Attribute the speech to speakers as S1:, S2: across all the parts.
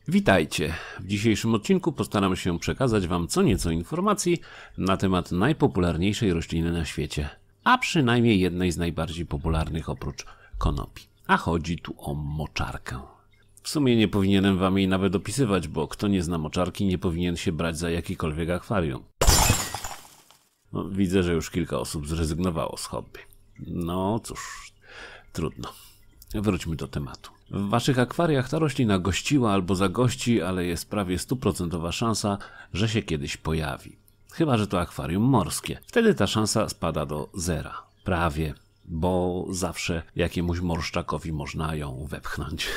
S1: Witajcie! W dzisiejszym odcinku postaram się przekazać Wam co nieco informacji na temat najpopularniejszej rośliny na świecie, a przynajmniej jednej z najbardziej popularnych oprócz konopi. A chodzi tu o moczarkę. W sumie nie powinienem Wam jej nawet opisywać, bo kto nie zna moczarki, nie powinien się brać za jakikolwiek akwarium. Widzę, że już kilka osób zrezygnowało z hobby. No cóż, trudno. Wróćmy do tematu. W Waszych akwariach ta roślina gościła albo zagości, ale jest prawie 100% szansa, że się kiedyś pojawi. Chyba że to akwarium morskie. Wtedy ta szansa spada do zera. Prawie, bo zawsze jakiemuś morszczakowi można ją wepchnąć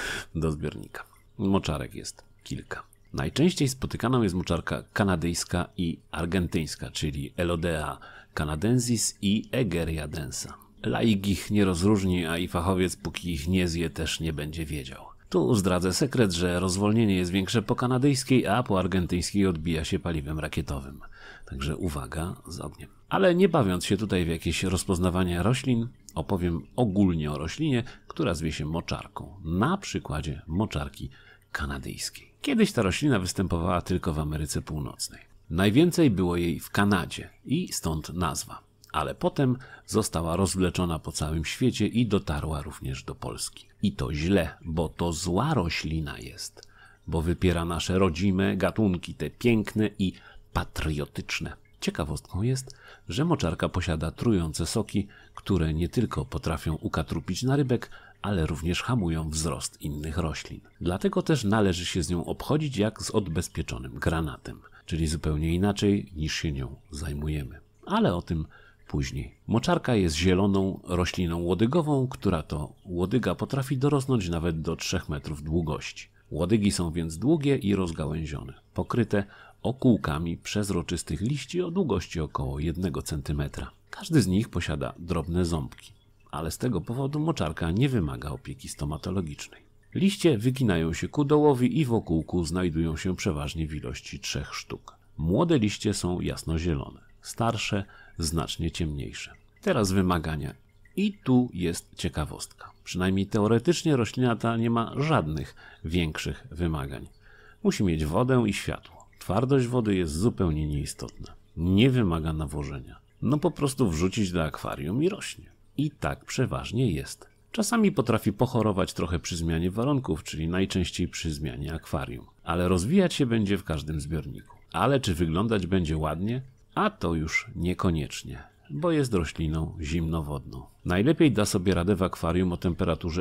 S1: do zbiornika. Moczarek jest kilka. Najczęściej spotykaną jest moczarka kanadyjska i argentyńska, czyli Elodea canadensis i Egeria densa. Laik ich nie rozróżni, a i fachowiec, póki ich nie zje, też nie będzie wiedział. Tu zdradzę sekret, że rozwolnienie jest większe po kanadyjskiej, a po argentyńskiej odbija się paliwem rakietowym. Także uwaga z ogniem. Ale nie bawiąc się tutaj w jakieś rozpoznawanie roślin, opowiem ogólnie o roślinie, która zwie się moczarką. Na przykładzie moczarki kanadyjskiej. Kiedyś ta roślina występowała tylko w Ameryce Północnej. Najwięcej było jej w Kanadzie i stąd nazwa. Ale potem została rozwleczona po całym świecie i dotarła również do Polski. I to źle, bo to zła roślina jest, bo wypiera nasze rodzime gatunki, te piękne i patriotyczne. Ciekawostką jest, że moczarka posiada trujące soki, które nie tylko potrafią ukatrupić narybek, ale również hamują wzrost innych roślin. Dlatego też należy się z nią obchodzić jak z odbezpieczonym granatem, czyli zupełnie inaczej niż się nią zajmujemy. Ale o tym później. Moczarka jest zieloną rośliną łodygową, która to łodyga potrafi dorosnąć nawet do 3 metrów długości. Łodygi są więc długie i rozgałęzione, pokryte okółkami przezroczystych liści o długości około 1 cm. Każdy z nich posiada drobne ząbki, ale z tego powodu moczarka nie wymaga opieki stomatologicznej. Liście wyginają się ku dołowi i w okółku znajdują się przeważnie w ilości 3 sztuk. Młode liście są jasnozielone, starsze znacznie ciemniejsze. Teraz wymagania. I tu jest ciekawostka. Przynajmniej teoretycznie roślina ta nie ma żadnych większych wymagań. Musi mieć wodę i światło. Twardość wody jest zupełnie nieistotna. Nie wymaga nawożenia. No po prostu wrzucić do akwarium i rośnie. I tak przeważnie jest. Czasami potrafi pochorować trochę przy zmianie warunków, czyli najczęściej przy zmianie akwarium. Ale rozwijać się będzie w każdym zbiorniku. Ale czy wyglądać będzie ładnie? A to już niekoniecznie, bo jest rośliną zimnowodną. Najlepiej da sobie radę w akwarium o temperaturze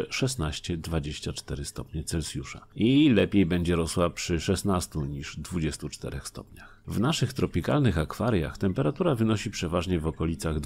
S1: 16-24 stopnie Celsjusza. I lepiej będzie rosła przy 16 niż 24 stopniach. W naszych tropikalnych akwariach temperatura wynosi przeważnie w okolicach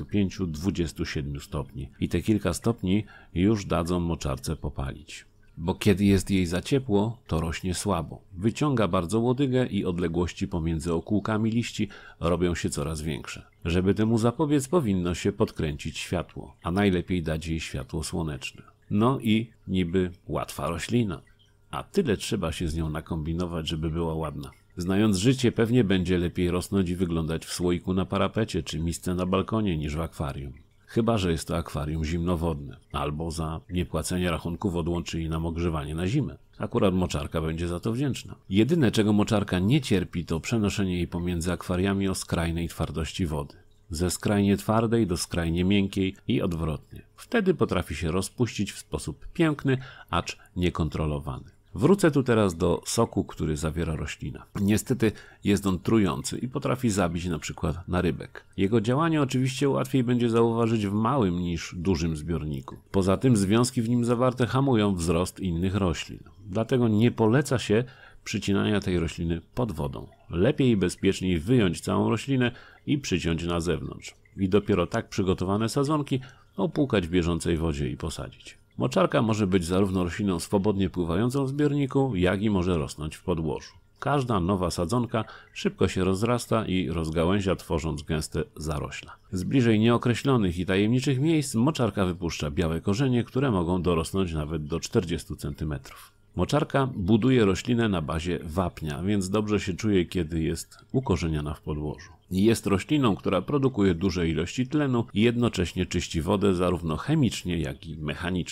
S1: 25-27 stopni. I te kilka stopni już dadzą moczarce popalić. Bo kiedy jest jej za ciepło, to rośnie słabo. Wyciąga bardzo łodygę i odległości pomiędzy okółkami liści robią się coraz większe. Żeby temu zapobiec, powinno się podkręcić światło, a najlepiej dać jej światło słoneczne. No i niby łatwa roślina, a tyle trzeba się z nią nakombinować, żeby była ładna. Znając życie, pewnie będzie lepiej rosnąć i wyglądać w słoiku na parapecie czy misce na balkonie niż w akwarium. Chyba że jest to akwarium zimnowodne, albo za niepłacenie rachunków odłączyli nam ogrzewanie na zimę. Akurat moczarka będzie za to wdzięczna. Jedyne, czego moczarka nie cierpi, to przenoszenie jej pomiędzy akwariami o skrajnej twardości wody. Ze skrajnie twardej do skrajnie miękkiej i odwrotnie. Wtedy potrafi się rozpuścić w sposób piękny, acz niekontrolowany. Wrócę tu teraz do soku, który zawiera roślina. Niestety jest on trujący i potrafi zabić np. narybek. Jego działanie oczywiście łatwiej będzie zauważyć w małym niż dużym zbiorniku. Poza tym związki w nim zawarte hamują wzrost innych roślin. Dlatego nie poleca się przycinania tej rośliny pod wodą. Lepiej i bezpieczniej wyjąć całą roślinę i przyciąć na zewnątrz. I dopiero tak przygotowane sadzonki opłukać w bieżącej wodzie i posadzić. Moczarka może być zarówno rośliną swobodnie pływającą w zbiorniku, jak i może rosnąć w podłożu. Każda nowa sadzonka szybko się rozrasta i rozgałęzia, tworząc gęste zarośla. Z bliżej nieokreślonych i tajemniczych miejsc moczarka wypuszcza białe korzenie, które mogą dorosnąć nawet do 40 cm. Moczarka buduje roślinę na bazie wapnia, więc dobrze się czuje, kiedy jest ukorzeniona w podłożu. Jest rośliną, która produkuje duże ilości tlenu i jednocześnie czyści wodę zarówno chemicznie, jak i mechanicznie.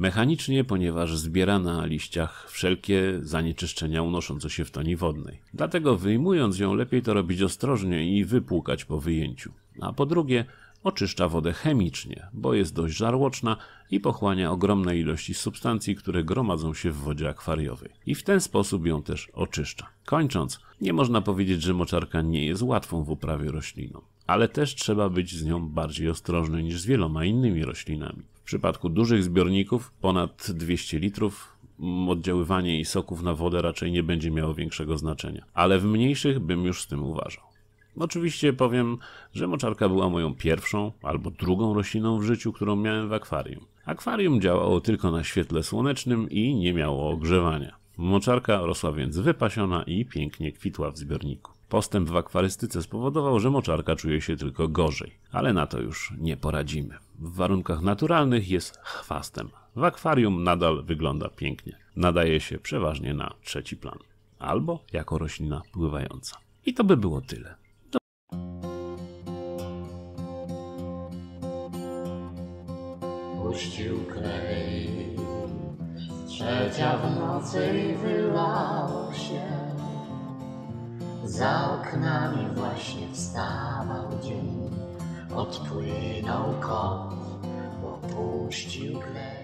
S1: Mechanicznie, ponieważ zbiera na liściach wszelkie zanieczyszczenia unoszące się w toni wodnej. Dlatego wyjmując ją, lepiej to robić ostrożnie i wypłukać po wyjęciu. A po drugie, oczyszcza wodę chemicznie, bo jest dość żarłoczna i pochłania ogromne ilości substancji, które gromadzą się w wodzie akwariowej. I w ten sposób ją też oczyszcza. Kończąc, nie można powiedzieć, że moczarka nie jest łatwą w uprawie rośliną, ale też trzeba być z nią bardziej ostrożny niż z wieloma innymi roślinami. W przypadku dużych zbiorników, ponad 200 litrów, oddziaływanie jej soków na wodę raczej nie będzie miało większego znaczenia, ale w mniejszych bym już z tym uważał. Oczywiście powiem, że moczarka była moją pierwszą albo drugą rośliną w życiu, którą miałem w akwarium. Akwarium działało tylko na świetle słonecznym i nie miało ogrzewania. Moczarka rosła więc wypasiona i pięknie kwitła w zbiorniku. Postęp w akwarystyce spowodował, że moczarka czuje się tylko gorzej, ale na to już nie poradzimy. W warunkach naturalnych jest chwastem. W akwarium nadal wygląda pięknie. Nadaje się przeważnie na trzeci plan. Albo jako roślina pływająca. I to by było tyle.
S2: Puścił klej, trzecia w nocy i wylało się. Za oknami właśnie wstawał dzień, odpłynął kot, bo puścił klej.